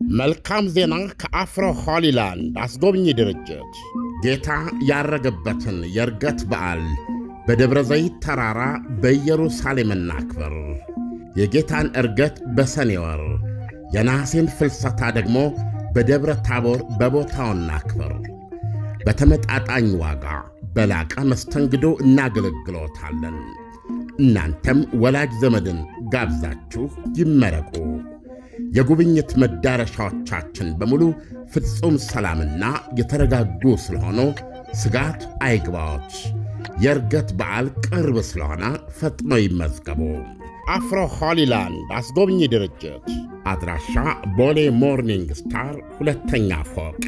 መልካም ዜና ከአፍሮ ሆሊላንድ አስጎብኚ ድርጅት ጌታ ያረገበትን የርገት በዓል በደብረ ዘይት ተራራ በኢየሩሳሌም እናክብር። የጌታን እርገት በሰኔ ወር የነሐሴን ፍልሰታ ደግሞ በደብረ ታቦር በቦታው እናክብር። በተመጣጣኝ ዋጋ በላቀ መስተንግዶ እናገለግሎታለን። እናንተም ወላጅ ዘመድን ጋብዛችሁ ይመረቁ። የጉብኝት መዳረሻዎቻችን በሙሉ ፍጹም ሰላምና የተረጋጉ ስለሆኑ ስጋት አይግባዎች። የርገት በዓል ቅርብ ስለሆነ ፈጥነው ይመዝገቡ። አፍሮ ሆሊላንድ አስጎብኚ ድርጅት አድራሻ ቦሌ ሞርኒንግ ስታር ሁለተኛ ፎቅ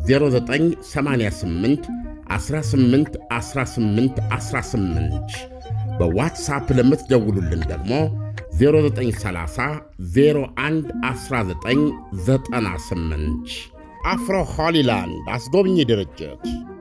0988 18 18 18 በዋትሳፕ ለምትደውሉልን ደግሞ 0930 01 1998 አፍሮ ሆሊላንድ አስጎብኚ ድርጅት።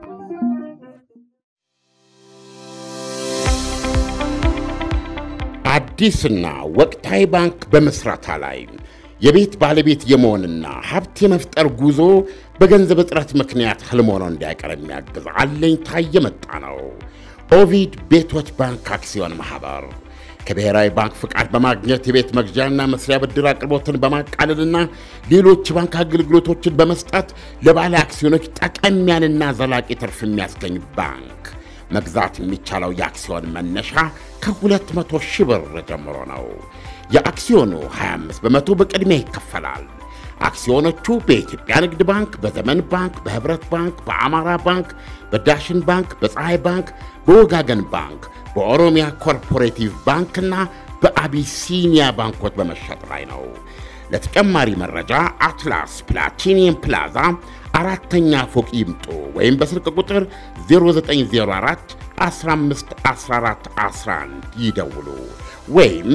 አዲስና ወቅታዊ ባንክ በመስራታ ላይ የቤት ባለቤት የመሆንና ሀብት የመፍጠር ጉዞ በገንዘብ እጥረት ምክንያት ህልም ሆኖ እንዳይቀር የሚያግዝ አለኝታ የመጣ ነው። ኦቪድ ቤቶች ባንክ አክሲዮን ማህበር ከብሔራዊ ባንክ ፍቃድ በማግኘት የቤት መግዣና መስሪያ ብድር አቅርቦትን በማቃለልና ሌሎች ባንክ አገልግሎቶችን በመስጠት ለባለ አክሲዮኖች ጠቀም ያለና ዘላቂ ትርፍ የሚያስገኝ ባንክ። መግዛት የሚቻለው የአክሲዮን መነሻ ከ200 ሺህ ብር ጀምሮ ነው። የአክሲዮኑ 25 በመቶ በቅድሚያ ይከፈላል። አክሲዮኖቹ በኢትዮጵያ ንግድ ባንክ፣ በዘመን ባንክ፣ በህብረት ባንክ፣ በአማራ ባንክ፣ በዳሽን ባንክ፣ በፀሐይ ባንክ፣ በወጋገን ባንክ፣ በኦሮሚያ ኮርፖሬቲቭ ባንክና በአቢሲኒያ ባንኮች በመሸጥ ላይ ነው። ለተጨማሪ መረጃ አትላስ ፕላቲኒየም ፕላዛ አራተኛ ፎቅ ይምጡ ወይም በስልክ ቁጥር 0904 15 14 11 ይደውሉ ወይም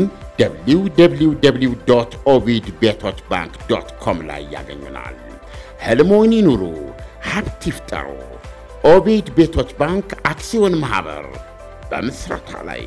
www.ovidbetochbank.com ላይ ያገኙናል። ህልሞን ይኑሩ፣ ሀብት ይፍጠሩ። ኦቪድ ቤቶች ባንክ አክሲዮን ማህበር በምስረታ ላይ።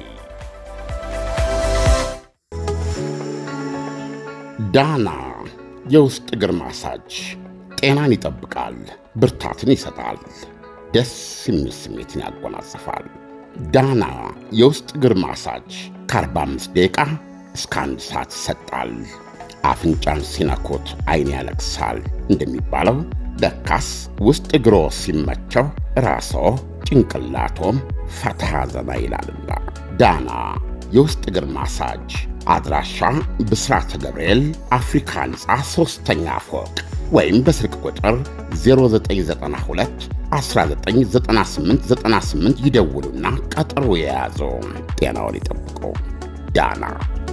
ዳና የውስጥ እግር ማሳጅ ጤናን ይጠብቃል፣ ብርታትን ይሰጣል፣ ደስ የሚል ስሜትን ያጎናጽፋል። ዳና የውስጥ እግር ማሳጅ ከ45 ደቂቃ እስከ 1 ሰዓት ይሰጣል። አፍንጫን ሲነኩት አይን ያለቅሳል እንደሚባለው ለካስ ውስጥ እግሮ ሲመቸው ራስዎ ጭንቅላቶም ፈታ ዘና ይላልና። ዳና የውስጥ እግር ማሳጅ አድራሻ ብስራተ ገብርኤል አፍሪካ ህንፃ 3ኛ ፎቅ ወይም በስልክ ቁጥር 0992 199898 ይደውሉና ቀጠሮ የያዙ። ጤናውን ይጠብቁ። ዳና።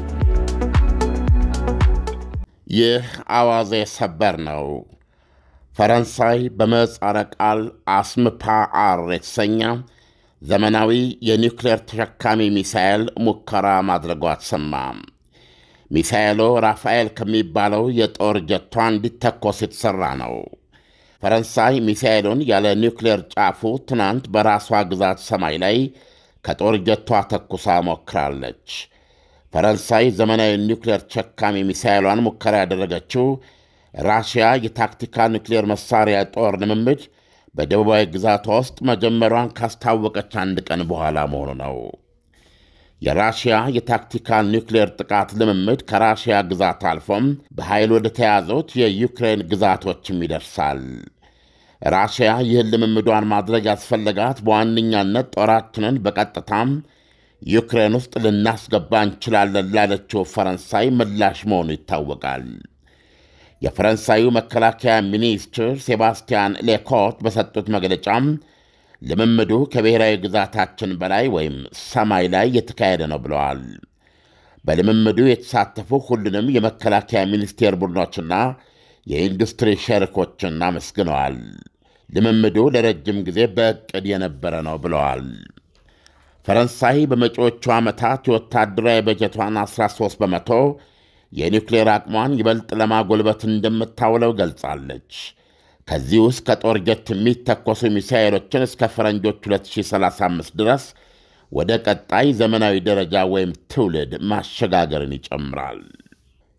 ይህ አዋዜ ሰበር ነው። ፈረንሳይ በምህጻረ ቃል አስምፓ አር የተሰኘ ዘመናዊ የኒውክሌር ተሸካሚ ሚሳኤል ሙከራ ማድረጓ ተሰማ። ሚሳኤሉ ራፋኤል ከሚባለው የጦር ጀቷ እንዲተኮስ የተሠራ ነው። ፈረንሳይ ሚሳኤሉን ያለ ኒውክሌር ጫፉ ትናንት በራሷ ግዛት ሰማይ ላይ ከጦር ጀቷ ተኩሳ ሞክራለች። ፈረንሳይ ዘመናዊ ኒውክሌር ተሸካሚ ሚሳኤሏን ሙከራ ያደረገችው ራሽያ የታክቲካል ኒውክሌር መሳሪያ ጦር ልምምድ በደቡባዊ ግዛቷ ውስጥ መጀመሯን ካስታወቀች አንድ ቀን በኋላ መሆኑ ነው። የራሽያ የታክቲካል ኒውክሌር ጥቃት ልምምድ ከራሽያ ግዛት አልፎም በኃይል ወደ ተያዙት የዩክሬን ግዛቶችም ይደርሳል። ራሽያ ይህን ልምምዷን ማድረግ ያስፈለጋት በዋነኛነት ጦራችንን በቀጥታም ዩክሬን ውስጥ ልናስገባ እንችላለን ላለችው ፈረንሳይ ምላሽ መሆኑ ይታወቃል። የፈረንሳዩ መከላከያ ሚኒስትር ሴባስቲያን ሌኮርት በሰጡት መግለጫም ልምምዱ ከብሔራዊ ግዛታችን በላይ ወይም ሰማይ ላይ የተካሄደ ነው ብለዋል። በልምምዱ የተሳተፉ ሁሉንም የመከላከያ ሚኒስቴር ቡድኖችና የኢንዱስትሪ ሸሪኮችን አመስግነዋል። ልምምዱ ለረጅም ጊዜ በዕቅድ የነበረ ነው ብለዋል። ፈረንሳይ በመጪዎቹ ዓመታት የወታደራዊ በጀቷን 13 በመቶ የኒውክሌር አቅሟን ይበልጥ ለማጎልበት እንደምታውለው ገልጻለች። ከዚህ ውስጥ ከጦር ጀት የሚተኮሱ ሚሳኤሎችን እስከ ፈረንጆች 2035 ድረስ ወደ ቀጣይ ዘመናዊ ደረጃ ወይም ትውልድ ማሸጋገርን ይጨምራል።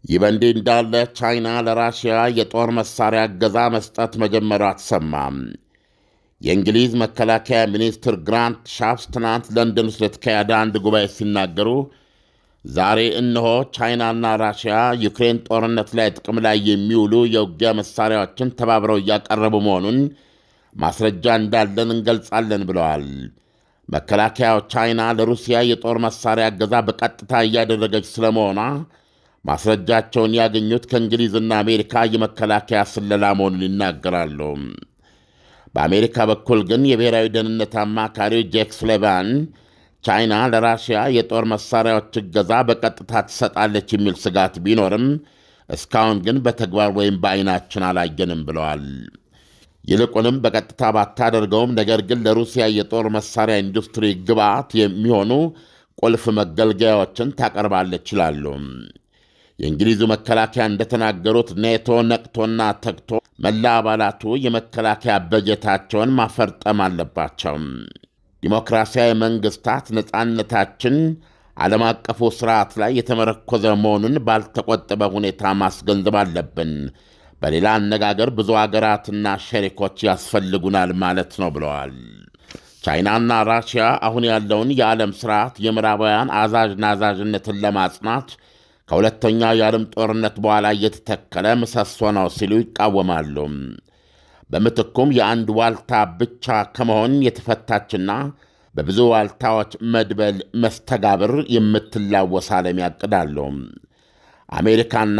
ይህ በእንዲህ እንዳለ ቻይና ለራሽያ የጦር መሳሪያ እገዛ መስጠት መጀመሯ ተሰማም። የእንግሊዝ መከላከያ ሚኒስትር ግራንት ሻፕስ ትናንት ለንደን ውስጥ ለተካሄደ አንድ ጉባኤ ሲናገሩ ዛሬ እነሆ ቻይናና ራሽያ ዩክሬን ጦርነት ላይ ጥቅም ላይ የሚውሉ የውጊያ መሳሪያዎችን ተባብረው እያቀረቡ መሆኑን ማስረጃ እንዳለን እንገልጻለን ብለዋል። መከላከያው ቻይና ለሩሲያ የጦር መሳሪያ እገዛ በቀጥታ እያደረገች ስለመሆኗ ማስረጃቸውን ያገኙት ከእንግሊዝና አሜሪካ የመከላከያ ስለላ መሆኑን ይናገራሉ። በአሜሪካ በኩል ግን የብሔራዊ ደህንነት አማካሪው ጄክ ሱሊቫን ቻይና ለራሽያ የጦር መሳሪያዎች እገዛ በቀጥታ ትሰጣለች የሚል ስጋት ቢኖርም እስካሁን ግን በተግባር ወይም በዓይናችን አላየንም ብለዋል። ይልቁንም በቀጥታ ባታደርገውም ነገር ግን ለሩሲያ የጦር መሳሪያ ኢንዱስትሪ ግብዓት የሚሆኑ ቁልፍ መገልገያዎችን ታቀርባለች ይላሉ። የእንግሊዙ መከላከያ እንደተናገሩት ኔቶ ነቅቶና ተግቶ መላ አባላቱ የመከላከያ በጀታቸውን ማፈርጠም አለባቸው። ዲሞክራሲያዊ መንግሥታት ነፃነታችን ዓለም አቀፉ ሥርዓት ላይ የተመረኮዘ መሆኑን ባልተቆጠበ ሁኔታ ማስገንዘብ አለብን። በሌላ አነጋገር ብዙ አገራትና ሸሪኮች ያስፈልጉናል ማለት ነው ብለዋል። ቻይናና ራሽያ አሁን ያለውን የዓለም ሥርዓት የምዕራባውያን አዛዥ ናዛዥነትን ለማጽናት ከሁለተኛው የዓለም ጦርነት በኋላ እየተተከለ ምሰሶ ነው ሲሉ ይቃወማሉ። በምትኩም የአንድ ዋልታ ብቻ ከመሆን የተፈታችና በብዙ ዋልታዎች መድበል መስተጋብር የምትላወስ ዓለም ያቅዳሉ። አሜሪካና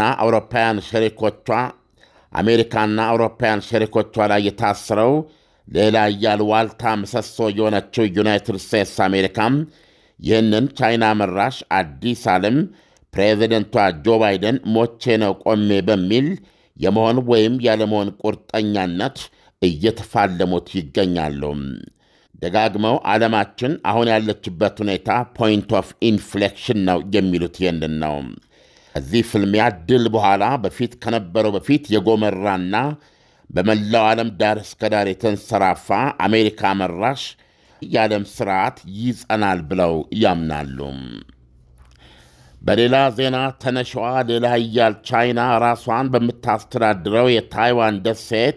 አውሮፓውያን ሸሪኮቿ ላይ የታሰረው ሌላ እያል ዋልታ ምሰሶ የሆነችው ዩናይትድ ስቴትስ አሜሪካም ይህንን ቻይና መራሽ አዲስ ዓለም ፕሬዚደንቷ ጆ ባይደን ሞቼ ነው ቆሜ በሚል የመሆን ወይም ያለመሆን ቁርጠኛነት እየተፋለሙት ይገኛሉ። ደጋግመው ዓለማችን አሁን ያለችበት ሁኔታ ፖይንት ኦፍ ኢንፍሌክሽን ነው የሚሉት ይህንን ነው። ከዚህ ፍልሚያ ድል በኋላ በፊት ከነበረው በፊት የጎመራና በመላው ዓለም ዳር እስከ ዳር የተንሰራፋ አሜሪካ መራሽ የዓለም ሥርዓት ይጸናል ብለው ያምናሉ። በሌላ ዜና ተነሻዋ ሌላ ኃያል ቻይና ራሷን በምታስተዳድረው የታይዋን ደሴት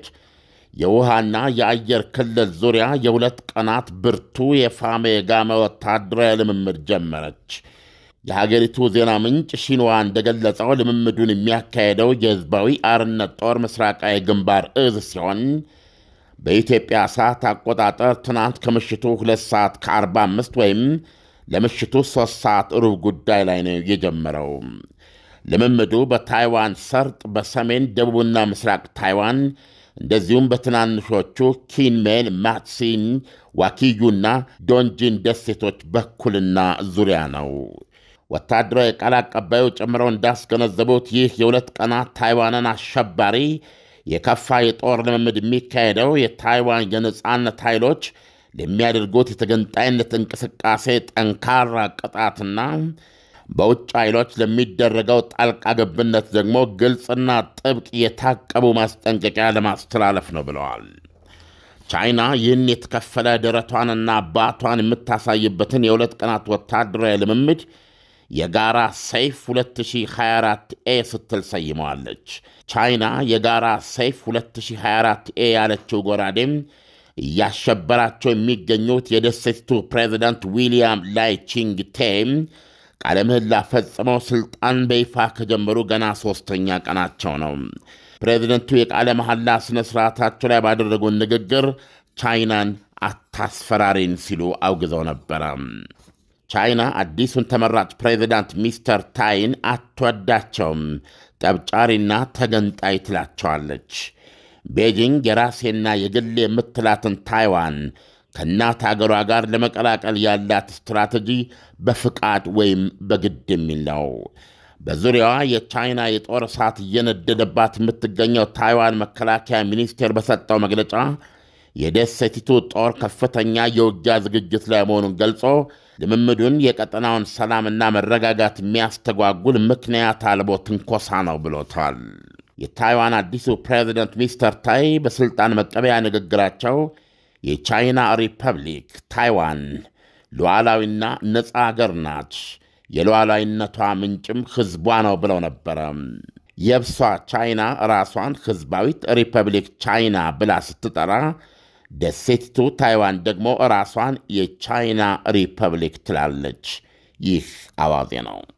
የውሃና የአየር ክልል ዙሪያ የ2 ቀናት ብርቱ የፋመ የጋመ ወታደራዊ ልምምድ ጀመረች። የሀገሪቱ ዜና ምንጭ ሺንዋ እንደገለጸው ልምምዱን የሚያካሄደው የሕዝባዊ አርነት ጦር ምስራቃዊ ግንባር እዝ ሲሆን በኢትዮጵያ ሰዓት አቆጣጠር ትናንት ከምሽቱ 2 ሰዓት ከ45 ወይም ለምሽቱ 3 ሰዓት ሩብ ጉዳይ ላይ ነው የጀመረው። ልምምዱ በታይዋን ሰርጥ በሰሜን ደቡብና ምስራቅ ታይዋን እንደዚሁም በትናንሾቹ ኪንሜን፣ ማትሲን፣ ዋኪዩና ዶንጂን ደሴቶች በኩልና ዙሪያ ነው። ወታደራዊ ቃል አቀባዩ ጨምረው እንዳስገነዘቡት ይህ የ2 ቀናት ታይዋንን አሸባሪ የከፋ የጦር ልምምድ የሚካሄደው የታይዋን የነጻነት ኃይሎች ለሚያደርጉት የተገንጣይነት እንቅስቃሴ ጠንካራ ቅጣትና በውጭ ኃይሎች ለሚደረገው ጣልቃ ገብነት ደግሞ ግልጽና ጥብቅ የታቀቡ ማስጠንቀቂያ ለማስተላለፍ ነው ብለዋል። ቻይና ይህን የተከፈለ ደረቷንና አባቷን የምታሳይበትን የ2 ቀናት ወታደራዊ ልምምድ የጋራ ሰይፍ 2024ኤ ስትል ሰይመዋለች። ቻይና የጋራ ሰይፍ 2024ኤ ያለችው ጎራዴም እያሸበራቸው የሚገኙት የደሴቲቱ ፕሬዚዳንት ዊልያም ላይ ቺንግ ቴም ቃለ ምህላ ፈጽመው ሥልጣን በይፋ ከጀመሩ ገና 3ኛ ቀናቸው ነው። ፕሬዚደንቱ የቃለ መሐላ ሥነ ሥርዓታቸው ላይ ባደረጉት ንግግር ቻይናን አታስፈራሪን ሲሉ አውግዘው ነበረ። ቻይና አዲሱን ተመራጭ ፕሬዚዳንት ሚስተር ታይን አትወዳቸውም፣ ጠብጫሪና ተገንጣይ ትላቸዋለች። ቤጂንግ የራሴና የግል የምትላትን ታይዋን ከእናት አገሯ ጋር ለመቀላቀል ያላት ስትራቴጂ በፍቃድ ወይም በግድ የሚል ነው። በዙሪያዋ የቻይና የጦር እሳት እየነደደባት የምትገኘው ታይዋን መከላከያ ሚኒስቴር በሰጠው መግለጫ የደሴቲቱ ጦር ከፍተኛ የውጊያ ዝግጅት ላይ መሆኑን ገልጾ ልምምዱን የቀጠናውን ሰላምና መረጋጋት የሚያስተጓጉል ምክንያት አልቦ ትንኮሳ ነው ብሎታል። የታይዋን አዲሱ ፕሬዚደንት ሚስተር ታይ በሥልጣን መቀበያ ንግግራቸው የቻይና ሪፐብሊክ ታይዋን ሉዓላዊና ነፃ አገር ናች፣ የሉዓላዊነቷ ምንጭም ሕዝቧ ነው ብለው ነበረ። የብሷ ቻይና ራሷን ሕዝባዊት ሪፐብሊክ ቻይና ብላ ስትጠራ፣ ደሴቲቱ ታይዋን ደግሞ ራሷን የቻይና ሪፐብሊክ ትላለች። ይህ አዋዜ ነው።